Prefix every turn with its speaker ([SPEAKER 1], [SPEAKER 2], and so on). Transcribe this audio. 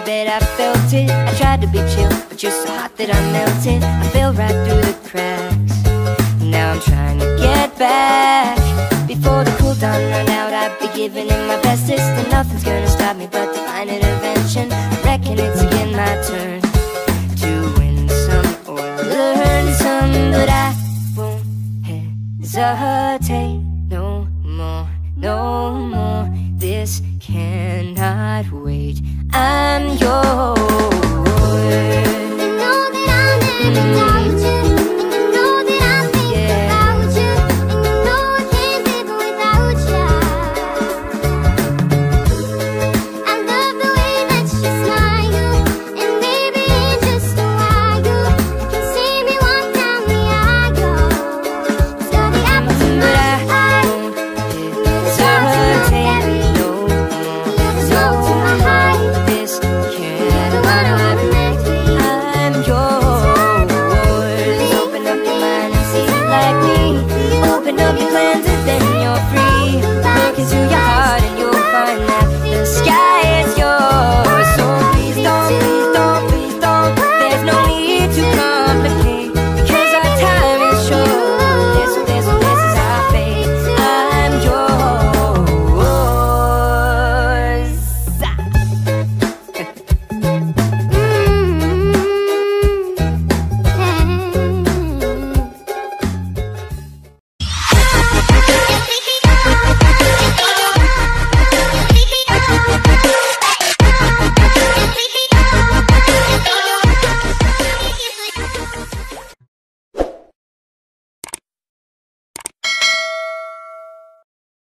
[SPEAKER 1] bed, I felt it. I tried to be chill, but you're so hot that I melted. I fell right through the cracks. Now I'm trying to get back. Before the cool down run out, I'd be giving it my bestest, and nothing's gonna stop me but divine intervention. I reckon it's again my turn to win some or learn some, but I won't hesitate no more, no more. This cannot wait. I'm yours.